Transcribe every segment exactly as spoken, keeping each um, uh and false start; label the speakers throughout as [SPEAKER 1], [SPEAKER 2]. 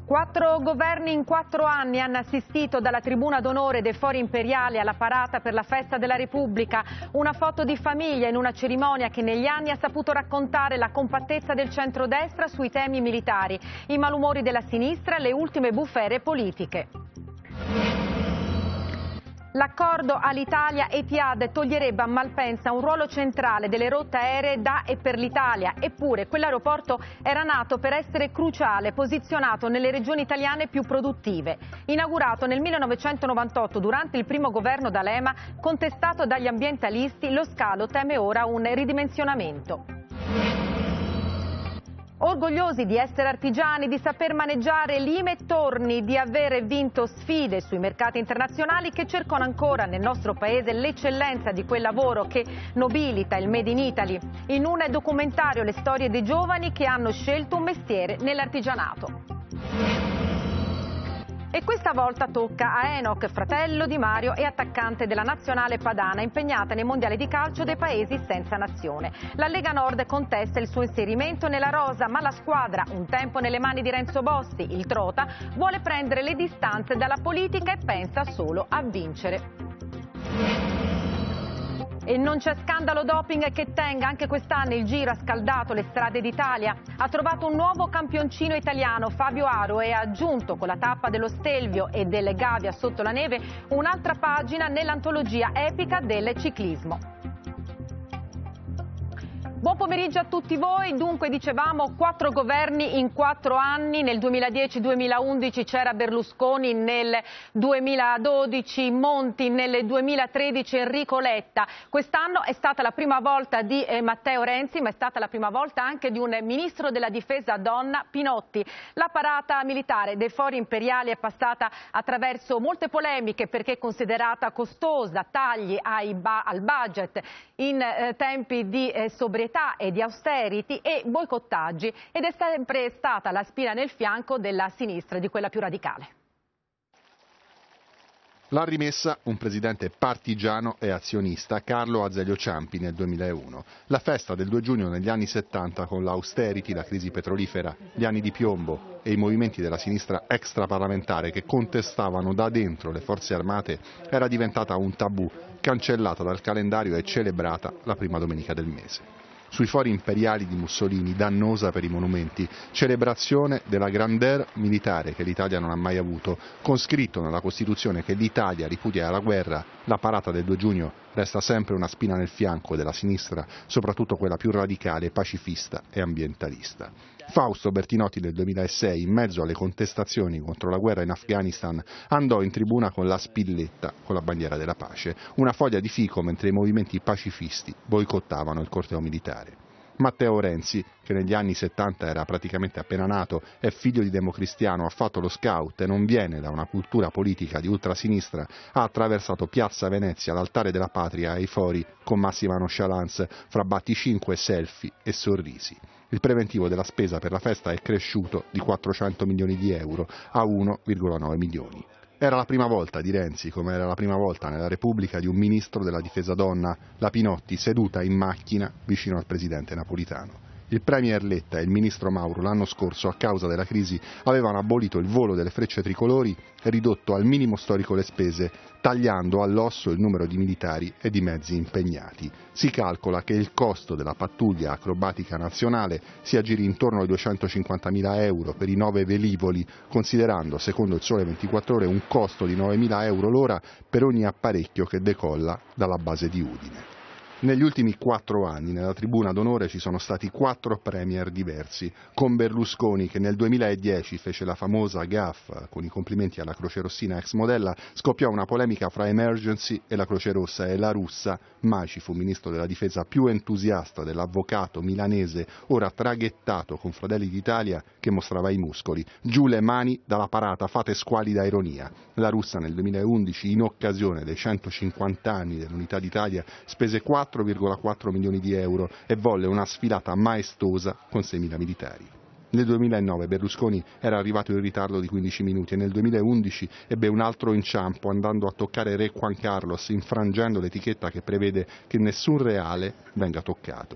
[SPEAKER 1] Quattro governi in quattro anni hanno assistito dalla tribuna d'onore dei Fori Imperiali alla parata per la festa della Repubblica. Una foto di famiglia in una cerimonia che negli anni ha saputo raccontare la compattezza del centrodestra sui temi militari, i malumori della sinistra e le ultime bufere politiche. L'accordo Alitalia-Etihad toglierebbe a Malpensa un ruolo centrale delle rotte aeree da e per l'Italia, eppure quell'aeroporto era nato per essere cruciale, posizionato nelle regioni italiane più produttive. Inaugurato nel millenovecentonovantotto durante il primo governo D'Alema, contestato dagli ambientalisti, lo scalo teme ora un ridimensionamento. Orgogliosi di essere artigiani, di saper maneggiare lime e torni, di aver vinto sfide sui mercati internazionali che cercano ancora nel nostro paese l'eccellenza di quel lavoro che nobilita il Made in Italy. In un documentario le storie dei giovani che hanno scelto un mestiere nell'artigianato. E questa volta tocca a Enoch, fratello di Mario e attaccante della nazionale padana, impegnata nei mondiali di calcio dei paesi senza nazione. La Lega Nord contesta il suo inserimento nella rosa, ma la squadra, un tempo nelle mani di Renzo Bosti, il Trota, vuole prendere le distanze dalla politica e pensa solo a vincere. E non c'è scandalo doping che tenga, anche quest'anno il Giro ha scaldato le strade d'Italia. Ha trovato un nuovo campioncino italiano, Fabio Aro, e ha aggiunto con la tappa dello Stelvio e delle Gavia sotto la neve un'altra pagina nell'antologia epica del ciclismo. Buon pomeriggio a tutti voi. Dunque, dicevamo, quattro governi in quattro anni. Nel duemiladieci duemilaundici c'era Berlusconi, nel duemiladodici Monti, nel duemilatredici Enrico Letta. Quest'anno è stata la prima volta di eh, Matteo Renzi, ma è stata la prima volta anche di un ministro della difesa donna, Pinotti. La parata militare dei Fori Imperiali è passata attraverso molte polemiche perché è considerata costosa, tagli ai ba- al budget in eh, tempi di eh, sobrietà e di austerity e boicottaggi, ed è sempre stata la spina nel fianco della sinistra, di quella più radicale.
[SPEAKER 2] L'ha rimessa un presidente partigiano e azionista, Carlo Azeglio Ciampi, nel duemilauno. La festa del due giugno negli anni settanta, con l'austerity, la crisi petrolifera, gli anni di piombo e i movimenti della sinistra extraparlamentare che contestavano da dentro le forze armate, era diventata un tabù, cancellata dal calendario e celebrata la prima domenica del mese. Sui Fori Imperiali di Mussolini, dannosa per i monumenti, celebrazione della grandeur militare che l'Italia non ha mai avuto, con scritto nella Costituzione che l'Italia ripudia la guerra. La parata del due giugno resta sempre una spina nel fianco della sinistra, soprattutto quella più radicale, pacifista e ambientalista. Fausto Bertinotti nel duemilasei, in mezzo alle contestazioni contro la guerra in Afghanistan, andò in tribuna con la spilletta con la bandiera della pace, una foglia di fico mentre i movimenti pacifisti boicottavano il corteo militare. Matteo Renzi, che negli anni settanta era praticamente appena nato, è figlio di democristiano, ha fatto lo scout e non viene da una cultura politica di ultrasinistra, ha attraversato Piazza Venezia, l'altare della patria, ai Fori con massima nonchalance, fra batticinque, selfie e sorrisi. Il preventivo della spesa per la festa è cresciuto di quattrocento milioni di euro a uno virgola nove milioni. Era la prima volta di Renzi, come era la prima volta nella Repubblica di un ministro della difesa donna, la Pinotti, seduta in macchina vicino al presidente Napolitano. Il premier Letta e il ministro Mauro l'anno scorso, a causa della crisi, avevano abolito il volo delle frecce tricolori e ridotto al minimo storico le spese, tagliando all'osso il numero di militari e di mezzi impegnati. Si calcola che il costo della pattuglia acrobatica nazionale si aggiri intorno ai duecentocinquantamila euro per i nove velivoli, considerando, secondo il Sole ventiquattro Ore, un costo di novemila euro l'ora per ogni apparecchio che decolla dalla base di Udine. Negli ultimi quattro anni nella tribuna d'onore ci sono stati quattro premier diversi, con Berlusconi che nel duemiladieci fece la famosa gaffe con i complimenti alla Croce Rossina ex modella, scoppiò una polemica fra Emergency e la Croce Rossa e La Russa, mai ci fu ministro della difesa più entusiasta dell'avvocato milanese ora traghettato con Fratelli d'Italia che mostrava i muscoli. Giù le mani dalla parata, fate squalida ironia. La Russa nel duemilaundici, in occasione dei centocinquanta anni dell'Unità d'Italia, spese quattro virgola quattro milioni di euro e volle una sfilata maestosa con seimila militari. Nel duemilanove Berlusconi era arrivato in ritardo di quindici minuti e nel duemilaundici ebbe un altro inciampo andando a toccare Re Juan Carlos, infrangendo l'etichetta che prevede che nessun reale venga toccato.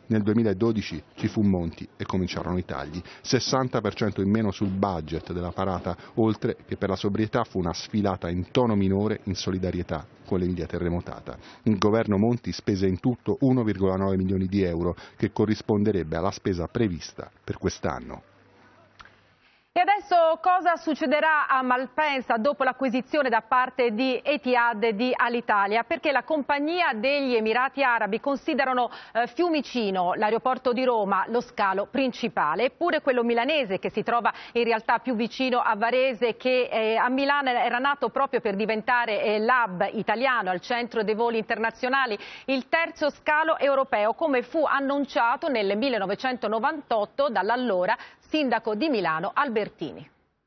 [SPEAKER 2] Nel duemiladodici ci fu Monti e cominciarono i tagli. sessanta per cento in meno sul budget della parata, oltre che per la sobrietà fu una sfilata in tono minore in solidarietà con l'Emilia terremotata. Il governo Monti spese in tutto uno virgola nove milioni di euro, che corrisponderebbe alla spesa prevista per quest'anno.
[SPEAKER 1] E adesso cosa succederà a Malpensa dopo l'acquisizione da parte di Etihad e di Alitalia? Perché la compagnia degli Emirati Arabi considerano eh, Fiumicino, l'aeroporto di Roma, lo scalo principale, eppure quello milanese, che si trova in realtà più vicino a Varese, che eh, a Milano era nato proprio per diventare eh, l'hub italiano al centro dei voli internazionali, il terzo scalo europeo, come fu annunciato nel millenovecentonovantotto dall'allora sindaco di Milano Albertini.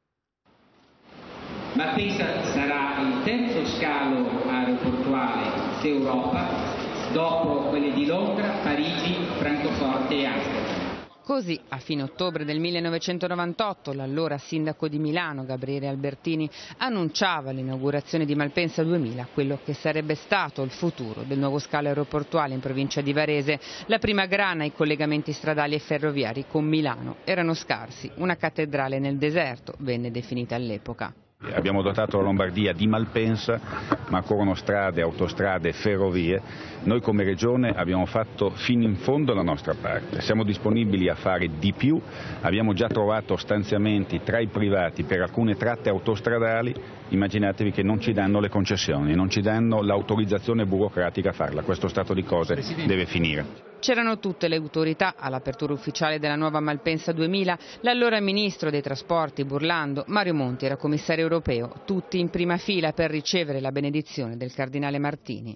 [SPEAKER 3] Malpensa sarà il terzo scalo aeroportuale d'Europa dopo quelli di Londra, Parigi, Francoforte e Amsterdam.
[SPEAKER 4] Così, a fine ottobre del millenovecentonovantotto, l'allora sindaco di Milano, Gabriele Albertini, annunciava l'inaugurazione di Malpensa duemila, quello che sarebbe stato il futuro del nuovo scalo aeroportuale in provincia di Varese. La prima grana ai collegamenti stradali e ferroviari con Milano. Erano scarsi, una cattedrale nel deserto, venne definita all'epoca.
[SPEAKER 5] Abbiamo dotato la Lombardia di Malpensa, ma occorrono strade, autostrade e ferrovie. Noi come Regione abbiamo fatto fino in fondo la nostra parte, siamo disponibili a fare di più, abbiamo già trovato stanziamenti tra i privati per alcune tratte autostradali, immaginatevi che non ci danno le concessioni, non ci danno l'autorizzazione burocratica a farla, questo stato di cose deve finire.
[SPEAKER 4] C'erano tutte le autorità all'apertura ufficiale della nuova Malpensa duemila, l'allora ministro dei trasporti Burlando, Mario Monti era commissario europeo, tutti in prima fila per ricevere la benedizione del cardinale Martini.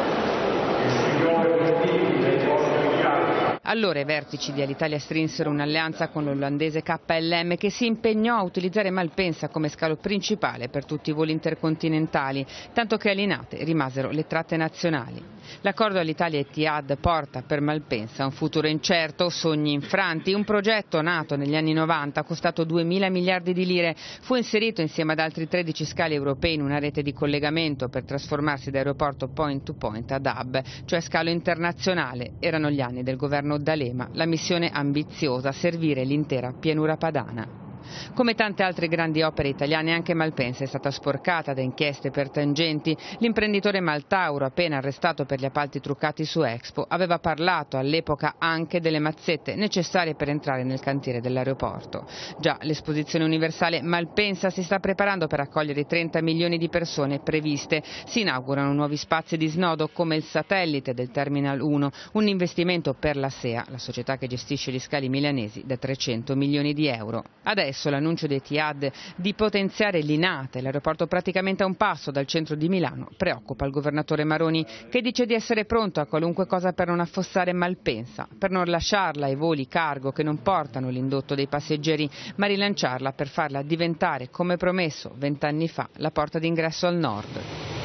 [SPEAKER 4] Allora i vertici di Alitalia strinsero un'alleanza con l'olandese K L M, che si impegnò a utilizzare Malpensa come scalo principale per tutti i voli intercontinentali, tanto che a Linate rimasero le tratte nazionali. L'accordo Alitalia-Etihad porta per Malpensa un futuro incerto, sogni infranti. Un progetto nato negli anni novanta, costato duemila miliardi di lire, fu inserito insieme ad altri tredici scali europei in una rete di collegamento per trasformarsi da aeroporto point to point ad hub, cioè scalo internazionale. Erano gli anni del governo D'Alema, la missione ambiziosa, servire l'intera pianura padana. Come tante altre grandi opere italiane, anche Malpensa è stata sporcata da inchieste per tangenti. L'imprenditore Maltauro, appena arrestato per gli appalti truccati su Expo, aveva parlato all'epoca anche delle mazzette necessarie per entrare nel cantiere dell'aeroporto. Già, l'esposizione universale Malpensa si sta preparando per accogliere i trenta milioni di persone previste. Si inaugurano nuovi spazi di snodo come il satellite del Terminal uno, un investimento per la S E A, la società che gestisce gli scali milanesi, da trecento milioni di euro. Adesso l'annuncio di Etihad di potenziare Linate, l'aeroporto praticamente a un passo dal centro di Milano, preoccupa il governatore Maroni, che dice di essere pronto a qualunque cosa per non affossare Malpensa, per non lasciarla ai voli cargo che non portano l'indotto dei passeggeri, ma rilanciarla per farla diventare, come promesso vent'anni fa, la porta d'ingresso al nord.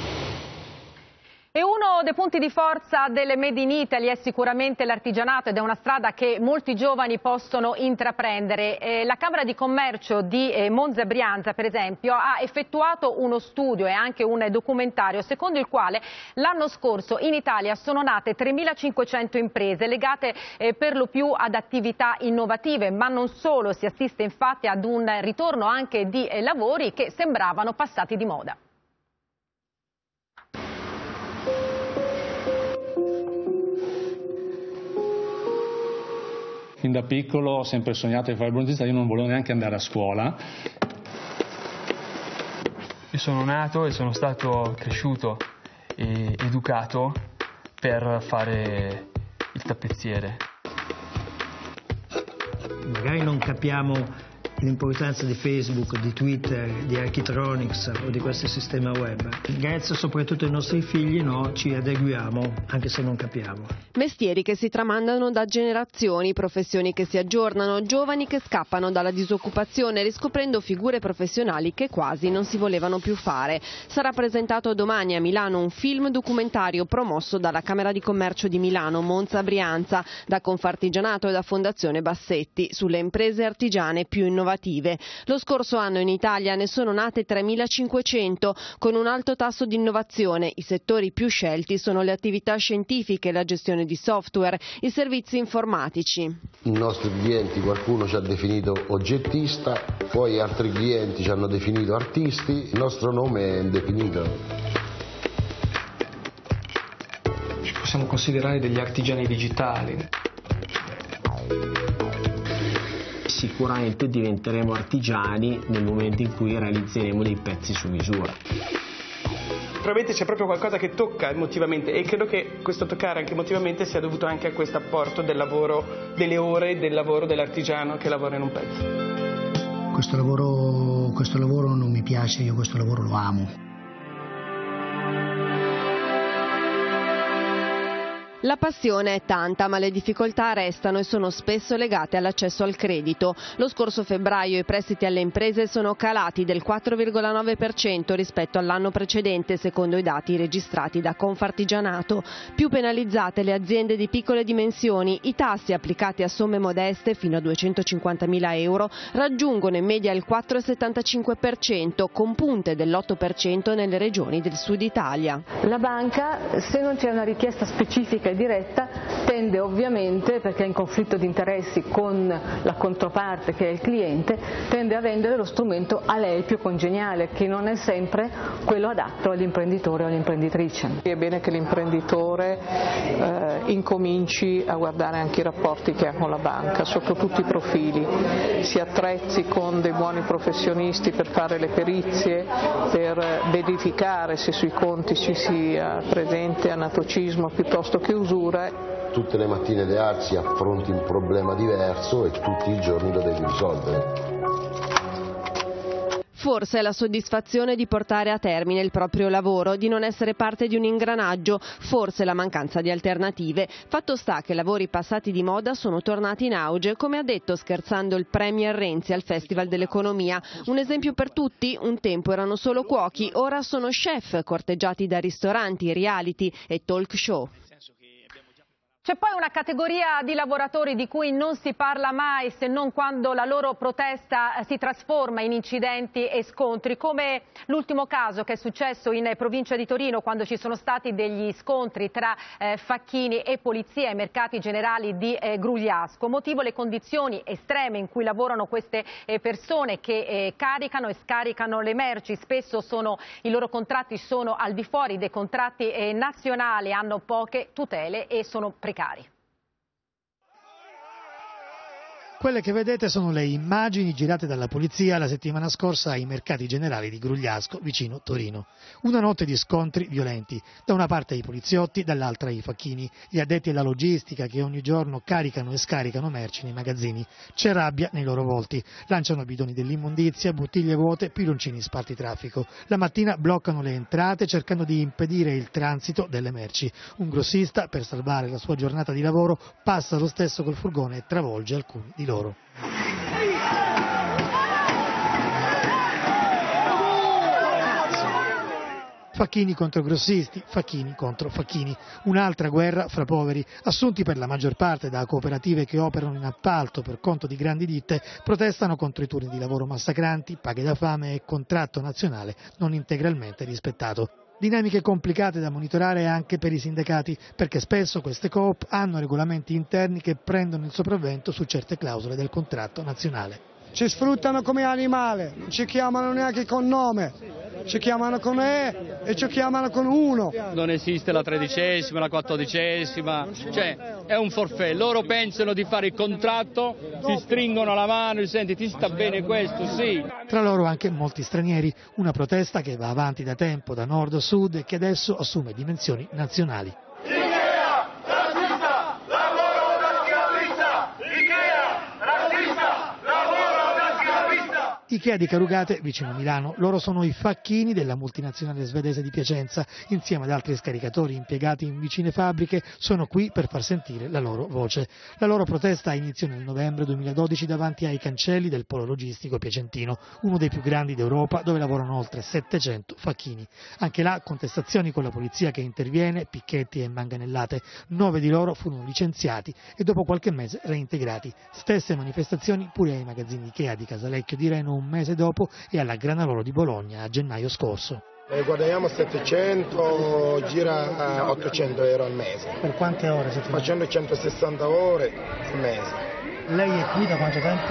[SPEAKER 1] E uno dei punti di forza delle Made in Italy è sicuramente l'artigianato, ed è una strada che molti giovani possono intraprendere. Eh, la Camera di Commercio di eh, Monza Brianza, per esempio, ha effettuato uno studio e anche un documentario secondo il quale l'anno scorso in Italia sono nate tremilacinquecento imprese legate eh, per lo più ad attività innovative, ma non solo, si assiste infatti ad un ritorno anche di eh, lavori che sembravano passati di moda.
[SPEAKER 6] Fin da piccolo ho sempre sognato di fare il brontista, io non volevo neanche andare a scuola.
[SPEAKER 7] Io sono nato e sono stato cresciuto e educato per fare il tappezziere.
[SPEAKER 8] Magari non capiamo l'importanza di Facebook, di Twitter, di Architronics o di questo sistema web. Grazie soprattutto ai nostri figli, no, ci adeguiamo, anche se non capiamo.
[SPEAKER 9] Mestieri che si tramandano da generazioni, professioni che si aggiornano, giovani che scappano dalla disoccupazione, riscoprendo figure professionali che quasi non si volevano più fare. Sarà presentato domani a Milano un film documentario promosso dalla Camera di Commercio di Milano, Monza Brianza, da Confartigianato e da Fondazione Bassetti, sulle imprese artigiane più innovative innovative. Lo scorso anno in Italia ne sono nate tremilacinquecento, con un alto tasso di innovazione. I settori più scelti sono le attività scientifiche, la gestione di software, i servizi informatici.
[SPEAKER 10] I nostri clienti, qualcuno ci ha definito oggettista, poi altri clienti ci hanno definito artisti, il nostro nome è indefinito.
[SPEAKER 11] Ci possiamo considerare degli artigiani digitali.
[SPEAKER 12] Sicuramente diventeremo artigiani nel momento in cui realizzeremo dei pezzi su misura.
[SPEAKER 13] Probabilmente c'è proprio qualcosa che tocca emotivamente e credo che questo toccare anche emotivamente sia dovuto anche a questo apporto del lavoro, delle ore del lavoro dell'artigiano che lavora in un pezzo.
[SPEAKER 8] Questo lavoro, questo lavoro non mi piace, io questo lavoro lo amo.
[SPEAKER 9] La passione è tanta, ma le difficoltà restano e sono spesso legate all'accesso al credito. Lo scorso febbraio i prestiti alle imprese sono calati del quattro virgola nove per cento rispetto all'anno precedente, secondo i dati registrati da Confartigianato. Più penalizzate le aziende di piccole dimensioni, i tassi applicati a somme modeste fino a duecentocinquantamila euro raggiungono in media il quattro virgola settantacinque per cento, con punte dell'otto per cento nelle regioni del sud Italia.
[SPEAKER 14] La banca, se non c'è una richiesta specifica e diretta, tende ovviamente, perché è in conflitto di interessi con la controparte che è il cliente, tende a vendere lo strumento a lei più congeniale, che non è sempre quello adatto all'imprenditore o all'imprenditrice.
[SPEAKER 15] È bene che l'imprenditore eh, incominci a guardare anche i rapporti che ha con la banca, sotto tutti i profili, si attrezzi con dei buoni professionisti per fare le perizie, per verificare se sui conti ci sia presente anatocismo piuttosto che usura.
[SPEAKER 10] Tutte le mattine alzi, affronti un problema diverso e tutti i giorni lo devi risolvere.
[SPEAKER 9] Forse è la soddisfazione di portare a termine il proprio lavoro, di non essere parte di un ingranaggio, forse la mancanza di alternative. Fatto sta che lavori passati di moda sono tornati in auge, come ha detto scherzando il Premier Renzi al Festival dell'Economia. Un esempio per tutti? Un tempo erano solo cuochi, ora sono chef corteggiati da ristoranti, reality e talk show.
[SPEAKER 1] C'è poi una categoria di lavoratori di cui non si parla mai se non quando la loro protesta si trasforma in incidenti e scontri, come l'ultimo caso che è successo in provincia di Torino quando ci sono stati degli scontri tra eh, facchini e polizia ai mercati generali di eh, Grugliasco. Motivo le condizioni estreme in cui lavorano queste eh, persone che eh, caricano e scaricano le merci. Spesso sono, i loro contratti sono al di fuori dei contratti eh, nazionali, hanno poche tutele e sono precari.
[SPEAKER 16] Quelle che vedete sono le immagini girate dalla polizia la settimana scorsa ai mercati generali di Grugliasco, vicino Torino. Una notte di scontri violenti, da una parte i poliziotti, dall'altra i facchini, gli addetti alla logistica che ogni giorno caricano e scaricano merci nei magazzini. C'è rabbia nei loro volti, lanciano bidoni dell'immondizia, bottiglie vuote, piloncini spartitraffico. La mattina bloccano le entrate cercando di impedire il transito delle merci. Un grossista, per salvare la sua giornata di lavoro, passa lo stesso col furgone e travolge alcuni di loro. Facchini contro grossisti, facchini contro facchini. Un'altra guerra fra poveri, assunti per la maggior parte da cooperative che operano in appalto per conto di grandi ditte, protestano contro i turni di lavoro massacranti, paghe da fame e contratto nazionale non integralmente rispettato. Dinamiche complicate da monitorare anche per i sindacati, perché spesso queste coop hanno regolamenti interni che prendono il sopravvento su certe clausole del contratto nazionale.
[SPEAKER 17] Ci sfruttano come animale, non ci chiamano neanche con nome, ci chiamano con E e ci chiamano con uno.
[SPEAKER 18] Non esiste la tredicesima, la quattordicesima, cioè è un forfait, loro pensano di fare il contratto, ti stringono la mano e senti ti sta bene questo, sì.
[SPEAKER 16] Tra loro anche molti stranieri, una protesta che va avanti da tempo da nord a sud e che adesso assume dimensioni nazionali. I Ikea di Carugate, vicino a Milano. Loro sono i facchini della multinazionale svedese di Piacenza. Insieme ad altri scaricatori impiegati in vicine fabbriche sono qui per far sentire la loro voce. La loro protesta iniziò nel novembre duemiladodici davanti ai cancelli del polo logistico piacentino, uno dei più grandi d'Europa, dove lavorano oltre settecento facchini. Anche là contestazioni con la polizia che interviene, picchetti e manganellate. Nove di loro furono licenziati e dopo qualche mese reintegrati. Stesse manifestazioni pure ai magazzini Ikea di Casalecchio di Reno un mese dopo e alla Granarolo di Bologna a gennaio scorso.
[SPEAKER 19] Eh, guadagniamo settecento, gira a ottocento euro al mese.
[SPEAKER 16] Per quante ore settimana?
[SPEAKER 19] Facendo centosessanta ore al mese.
[SPEAKER 16] Lei è qui da quanto tempo?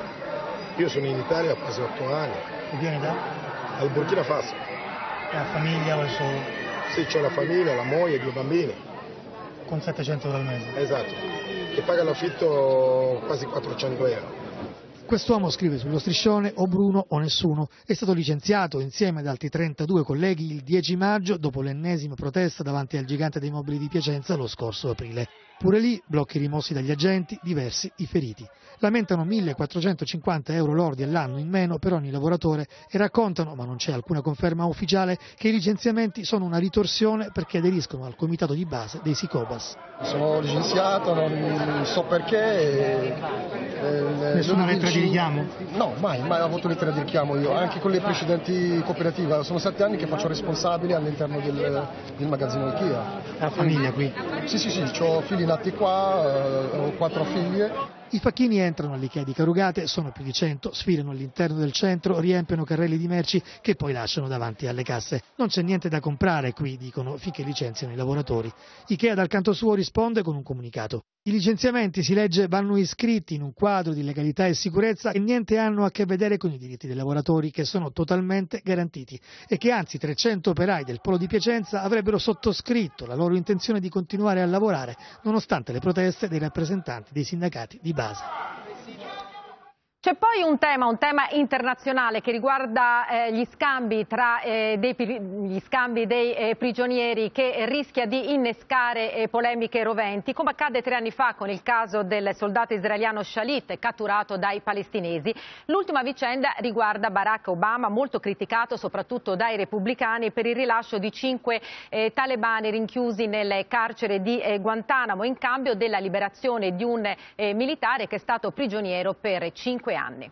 [SPEAKER 19] Io sono in Italia da quasi otto anni.
[SPEAKER 16] E viene da?
[SPEAKER 19] Al Burkina Faso.
[SPEAKER 16] E ha famiglia o è solo?
[SPEAKER 19] Sì, c'ho la famiglia, la moglie, due bambini.
[SPEAKER 16] Con settecento euro al mese?
[SPEAKER 19] Esatto, che paga l'affitto quasi quattrocento euro.
[SPEAKER 16] Quest'uomo, scrive sullo striscione, o Bruno o nessuno, è stato licenziato insieme ad altri trentadue colleghi il dieci maggio dopo l'ennesima protesta davanti al gigante dei mobili di Piacenza lo scorso aprile. Pure lì, blocchi rimossi dagli agenti, diversi i feriti. Lamentano millequattrocentocinquanta euro lordi all'anno in meno per ogni lavoratore e raccontano, ma non c'è alcuna conferma ufficiale, che i licenziamenti sono una ritorsione perché aderiscono al comitato di base dei Sicobas.
[SPEAKER 20] Sono licenziato, non so perché. E,
[SPEAKER 16] e, Nessuna lettera di richiamo?
[SPEAKER 20] No, mai, mai ho avuto lettera di richiamo io, anche con le precedenti cooperative. Sono sette anni che faccio responsabile all'interno del, del magazzino Ikea.
[SPEAKER 16] La famiglia qui?
[SPEAKER 20] Sì, sì, sì, ho figli nati qua, ho quattro figlie.
[SPEAKER 16] I facchini entrano all'Ikea di Carugate, sono più di cento, sfilano all'interno del centro, riempiono carrelli di merci che poi lasciano davanti alle casse. Non c'è niente da comprare qui, dicono, finché licenziano i lavoratori. Ikea dal canto suo risponde con un comunicato. I licenziamenti, si legge, vanno iscritti in un quadro di legalità e sicurezza e niente hanno a che vedere con i diritti dei lavoratori, che sono totalmente garantiti, e che anzi trecento operai del polo di Piacenza avrebbero sottoscritto la loro intenzione di continuare a lavorare, nonostante le proteste dei rappresentanti dei sindacati di base.
[SPEAKER 1] C'è poi un tema, un tema internazionale che riguarda eh, gli scambi tra eh, dei, gli scambi dei eh, prigionieri, che rischia di innescare eh, polemiche roventi, come accadde tre anni fa con il caso del soldato israeliano Shalit catturato dai palestinesi. L'ultima vicenda riguarda Barack Obama, molto criticato soprattutto dai repubblicani per il rilascio di cinque eh, talebani rinchiusi nel carcere di eh, Guantanamo in cambio della liberazione di un eh, militare che è stato prigioniero per cinque anni.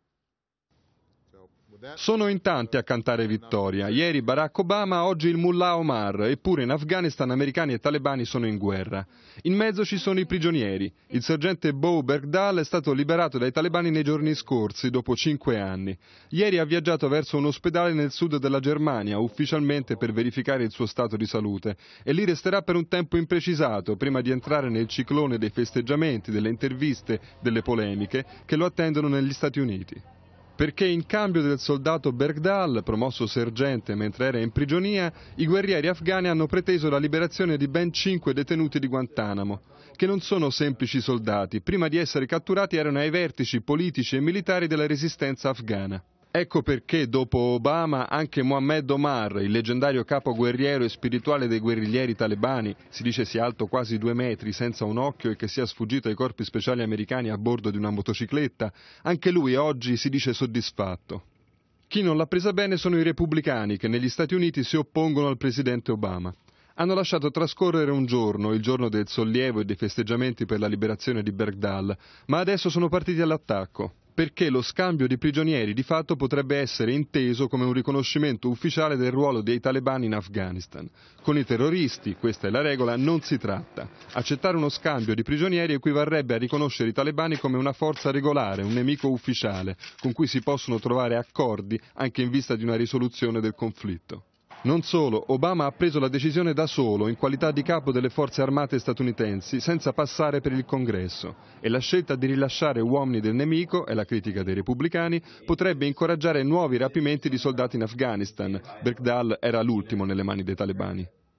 [SPEAKER 21] Sono in tanti a cantare vittoria. Ieri Barack Obama, oggi il Mullah Omar. Eppure in Afghanistan americani e talebani sono in guerra. In mezzo ci sono i prigionieri. Il sergente Bo Bergdahl è stato liberato dai talebani nei giorni scorsi, dopo cinque anni. Ieri ha viaggiato verso un ospedale nel sud della Germania, ufficialmente per verificare il suo stato di salute. E lì resterà per un tempo imprecisato, prima di entrare nel ciclone dei festeggiamenti, delle interviste, delle polemiche, che lo attendono negli Stati Uniti. Perché in cambio del soldato Bergdahl, promosso sergente mentre era in prigionia, i guerrieri afghani hanno preteso la liberazione di ben cinque detenuti di Guantanamo, che non sono semplici soldati, prima di essere catturati erano ai vertici politici e militari della resistenza afghana. Ecco perché dopo Obama anche Mohammed Omar, il leggendario capo guerriero e spirituale dei guerriglieri talebani, si dice sia alto quasi due metri, senza un occhio e che sia sfuggito ai corpi speciali americani a bordo di una motocicletta, anche lui oggi si dice soddisfatto. Chi non l'ha presa bene sono i repubblicani che negli Stati Uniti si oppongono al presidente Obama. Hanno lasciato trascorrere un giorno, il giorno del sollievo e dei festeggiamenti per la liberazione di Bergdahl, ma adesso sono partiti all'attacco. Perché lo scambio di prigionieri di fatto potrebbe essere inteso come un riconoscimento ufficiale del ruolo dei talebani in Afghanistan. Con i terroristi, questa è la regola, non si tratta. Accettare uno scambio di prigionieri equivarrebbe a riconoscere i talebani come una forza regolare, un nemico ufficiale, con cui si possono trovare accordi anche in vista di una risoluzione del conflitto. Non solo, Obama ha preso la decisione da solo, in qualità di capo delle forze armate statunitensi, senza passare per il Congresso. E la scelta di rilasciare uomini del nemico, è la critica dei repubblicani, potrebbe incoraggiare nuovi rapimenti di soldati in Afghanistan. Bergdahl era l'ultimo nelle mani dei talebani.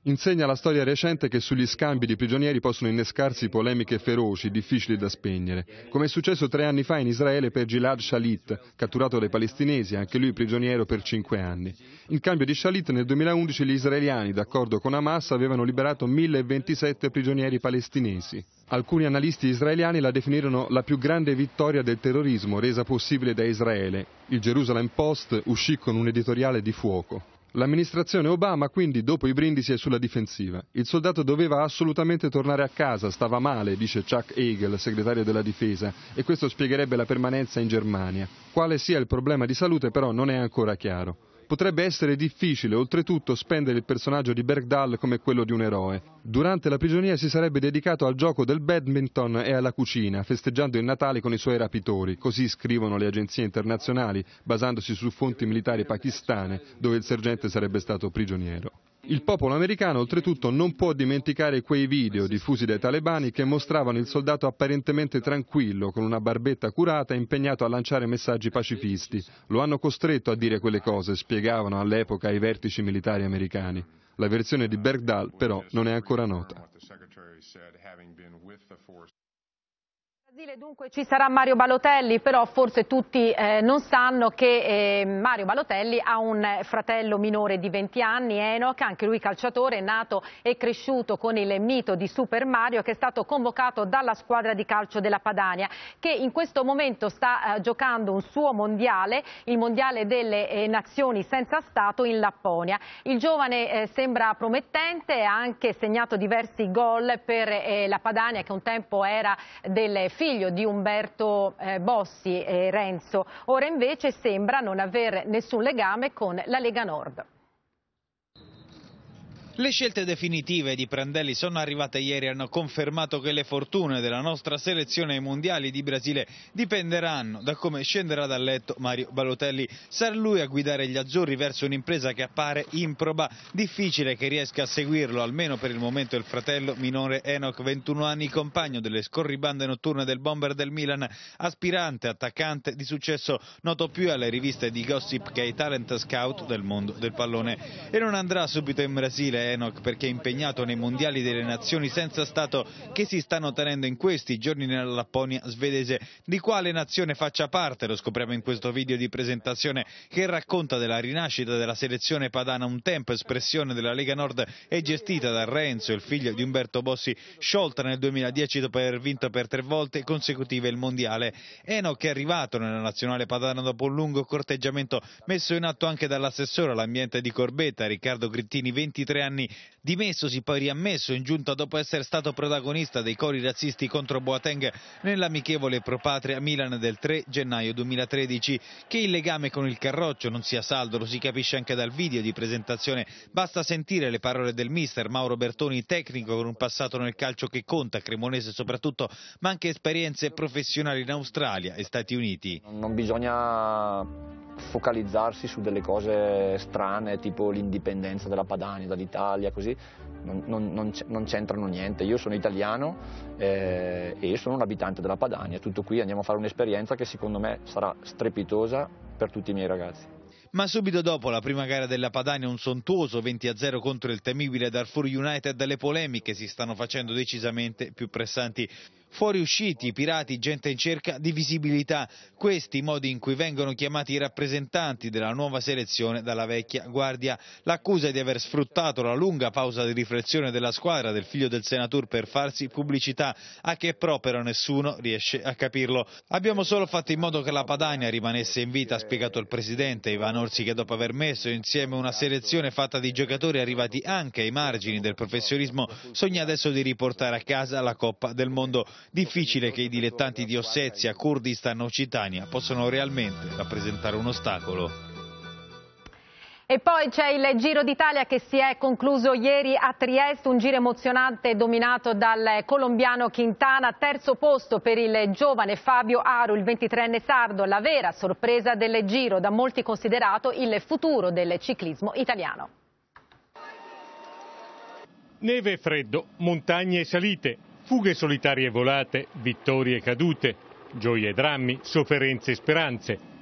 [SPEAKER 21] Insegna la storia recente che sugli scambi di prigionieri possono innescarsi polemiche feroci, difficili da spegnere, come è successo tre anni fa in Israele per Gilad Shalit, catturato dai palestinesi, anche lui prigioniero per cinque anni. In cambio di Shalit nel duemilaundici gli israeliani, d'accordo con Hamas, avevano liberato mille ventisette prigionieri palestinesi. Alcuni analisti israeliani la definirono la più grande vittoria del terrorismo resa possibile da Israele. Il Jerusalem Post uscì con un editoriale di fuoco. L'amministrazione Obama quindi dopo i brindisi è sulla difensiva. Il soldato doveva assolutamente tornare a casa, stava male, dice Chuck Hagel, segretario della difesa, e questo spiegherebbe la permanenza in Germania. Quale sia il problema di salute però non è ancora chiaro. Potrebbe essere difficile, oltretutto, spendere il personaggio di Bergdahl come quello di un eroe. Durante la prigionia si sarebbe dedicato al gioco del badminton e alla cucina, festeggiando il Natale con i suoi rapitori, così scrivono le agenzie internazionali, basandosi su fonti militari pakistane, dove il sergente sarebbe stato prigioniero. Il popolo americano oltretutto non può dimenticare quei video diffusi dai talebani che mostravano il soldato apparentemente tranquillo, con una barbetta curata, impegnato a lanciare messaggi pacifisti. Lo hanno costretto a dire quelle cose, spiegavano all'epoca i vertici militari americani. La versione di Bergdahl però non è ancora nota.
[SPEAKER 1] Brasile dunque ci sarà Mario Balotelli, però forse tutti eh, non sanno che eh, Mario Balotelli ha un fratello minore di venti anni, Enoch, anche lui calciatore, nato e cresciuto con il mito di Super Mario, che è stato convocato dalla squadra di calcio della Padania, che in questo momento sta eh, giocando un suo mondiale, il mondiale delle eh, nazioni senza Stato in Lapponia. Il giovane eh, sembra promettente, ha anche segnato diversi gol per eh, la Padania, che un tempo era del figlio di Umberto eh, Bossi e Renzo, ora invece sembra non aver nessun legame con la Lega Nord.
[SPEAKER 2] Le scelte definitive di Prandelli sono arrivate ieri e hanno confermato che le fortune della nostra selezione ai mondiali di Brasile dipenderanno da come scenderà dal letto Mario Balotelli. Sarà lui a guidare gli azzurri verso un'impresa che appare improba, difficile che riesca a seguirlo, almeno per il momento, il fratello minore Enoch, ventuno anni, compagno delle scorribande notturne del bomber del Milan, aspirante attaccante di successo, noto più alle riviste di gossip che ai talent scout del mondo del pallone. E non andrà subito in Brasile Enoch, perché è impegnato nei mondiali delle nazioni senza Stato che si stanno tenendo in questi giorni nella Lapponia svedese. Di quale nazione faccia parte lo scopriamo in questo video di presentazione che racconta della rinascita della selezione padana, un tempo espressione della Lega Nord e gestita da Renzo, il figlio di Umberto Bossi, sciolta nel duemiladieci dopo aver vinto per tre volte consecutive il mondiale. Enoch è arrivato nella nazionale padana dopo un lungo corteggiamento messo in atto anche dall'assessore all'ambiente di Corbetta, Riccardo Grittini, ventitré anni, dimessosi poi riammesso in giunta dopo essere stato protagonista dei cori razzisti contro Boateng nell'amichevole Pro Patria Milan del tre gennaio duemilatredici. Che il legame con il Carroccio non sia saldo lo si capisce anche dal video di presentazione, basta sentire le parole del mister Mauro Bertoni, tecnico con un passato nel calcio che conta, cremonese soprattutto, ma anche esperienze professionali in Australia e Stati Uniti.
[SPEAKER 22] Non bisogna focalizzarsi su delle cose strane tipo l'indipendenza della Padania dall'Italia, così non, non, non c'entrano niente. Io sono italiano eh, e sono un abitante della Padania, tutto qui, andiamo a fare un'esperienza che secondo me sarà strepitosa per tutti i miei ragazzi.
[SPEAKER 2] Ma subito dopo la prima gara della Padania, un sontuoso venti a zero contro il temibile Darfur United, le polemiche si stanno facendo decisamente più pressanti. Fuoriusciti, i pirati, gente in cerca di visibilità, questi i modi in cui vengono chiamati i rappresentanti della nuova selezione dalla vecchia guardia. L'accusa è di aver sfruttato la lunga pausa di riflessione della squadra del figlio del senatore per farsi pubblicità, a che però però nessuno riesce a capirlo. Abbiamo solo fatto in modo che la Padania rimanesse in vita, ha spiegato il presidente Ivan Orsi, che dopo aver messo insieme una selezione fatta di giocatori arrivati anche ai margini del professionismo, sogna adesso di riportare a casa la Coppa del Mondo. Difficile che i dilettanti di Ossetia, Kurdistan o Occitania possano realmente rappresentare un ostacolo.
[SPEAKER 1] E poi c'è il Giro d'Italia che si è concluso ieri a Trieste, un giro emozionante dominato dal colombiano Quintana, terzo posto per il giovane Fabio Aru, il ventitreenne sardo, la vera sorpresa del Giro, da molti considerato il futuro del ciclismo italiano.
[SPEAKER 23] Neve e freddo, montagne e salite, fughe solitarie e volate, vittorie e cadute, gioie e drammi, sofferenze e speranze.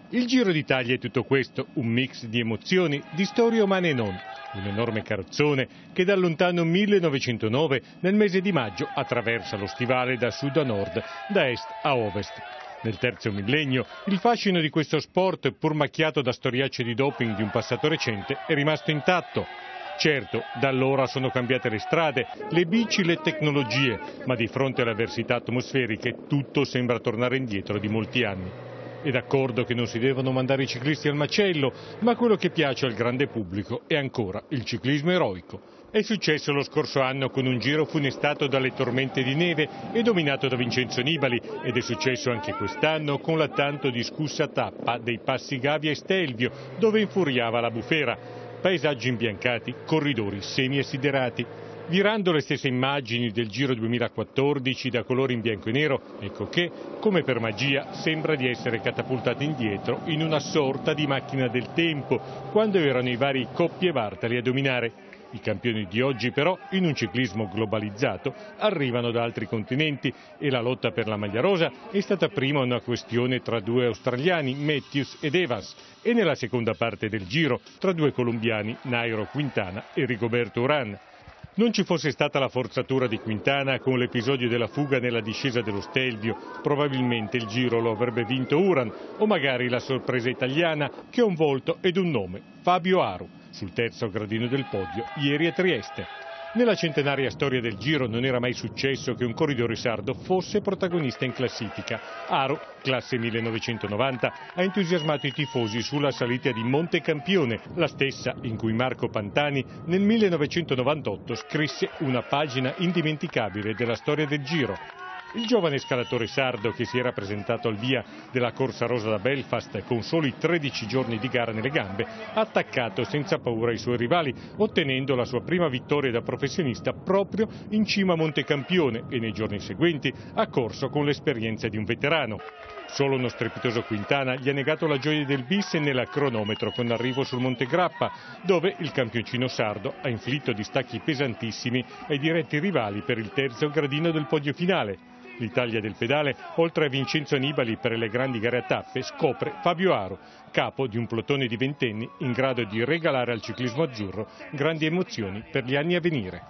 [SPEAKER 23] Il Giro d'Italia è tutto questo, un mix di emozioni, di storie umane e non. Un enorme carrozzone che dal lontano millenovecentonove, nel mese di maggio, attraversa lo stivale da sud a nord, da est a ovest. Nel terzo millennio, il fascino di questo sport, pur macchiato da storiacce di doping di un passato recente, è rimasto intatto. Certo, da allora sono cambiate le strade, le bici, le tecnologie, ma di fronte alle avversità atmosferiche tutto sembra tornare indietro di molti anni. È d'accordo che non si devono mandare i ciclisti al macello, ma quello che piace al grande pubblico è ancora il ciclismo eroico. È successo lo scorso anno con un Giro funestato dalle tormente di neve e dominato da Vincenzo Nibali, ed è successo anche quest'anno con la tanto discussa tappa dei Passi Gavia e Stelvio, dove infuriava la bufera. Paesaggi imbiancati, corridori semi-assiderati. Virando le stesse immagini del Giro duemilaquattordici da colore in bianco e nero, ecco che, come per magia, sembra di essere catapultati indietro in una sorta di macchina del tempo, quando erano i vari Coppi e Bartali a dominare. I campioni di oggi però, in un ciclismo globalizzato, arrivano da altri continenti e la lotta per la maglia rosa è stata prima una questione tra due australiani, Matthews ed Evans, e nella seconda parte del Giro tra due colombiani, Nairo Quintana e Rigoberto Urán. Non ci fosse stata la forzatura di Quintana con l'episodio della fuga nella discesa dello Stelvio, probabilmente il Giro lo avrebbe vinto Urán, o magari la sorpresa italiana che ha un volto ed un nome, Fabio Aru, sul terzo gradino del podio ieri a Trieste. Nella centenaria storia del Giro non era mai successo che un corridore sardo fosse protagonista in classifica. Aru, classe millenovecentonovanta, ha entusiasmato i tifosi sulla salita di Monte Campione, la stessa in cui Marco Pantani nel millenovecentonovantotto scrisse una pagina indimenticabile della storia del Giro. Il giovane scalatore sardo che si era presentato al via della Corsa Rosa da Belfast con soli tredici giorni di gara nelle gambe ha attaccato senza paura i suoi rivali, ottenendo la sua prima vittoria da professionista proprio in cima a Monte Campione, e nei giorni seguenti ha corso con l'esperienza di un veterano. Solo uno strepitoso Quintana gli ha negato la gioia del bis nella cronometro con arrivo sul Monte Grappa, dove il campioncino sardo ha inflitto distacchi pesantissimi ai diretti rivali per il terzo gradino del podio finale. L'Italia del pedale, oltre a Vincenzo Nibali per le grandi gare a tappe, scopre Fabio Aru, capo di un plotone di ventenni in grado di regalare al ciclismo azzurro grandi emozioni per gli anni a venire.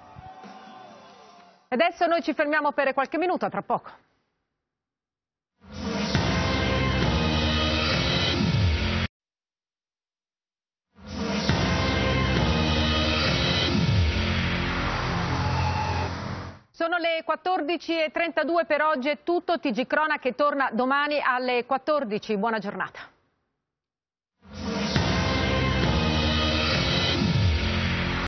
[SPEAKER 1] Adesso noi ci fermiamo per qualche minuto, a tra poco. Sono le quattordici e trentadue per oggi, è tutto. T G Cronache torna domani alle quattordici. Buona giornata.